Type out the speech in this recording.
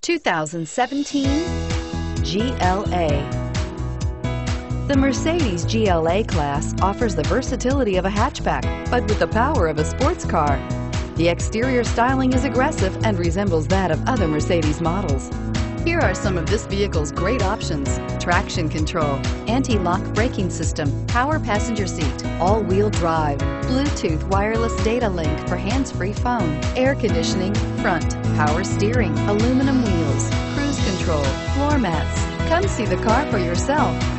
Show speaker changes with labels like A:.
A: 2017 GLA. The Mercedes GLA class offers the versatility of a hatchback, but with the power of a sports car. The exterior styling is aggressive and resembles that of other Mercedes models. Here are some of this vehicle's great options: traction control, anti-lock braking system, power passenger seat, all-wheel drive, Bluetooth wireless data link for hands-free phone, air conditioning, front, power steering, aluminum wheels, cruise control, floor mats. Come see the car for yourself.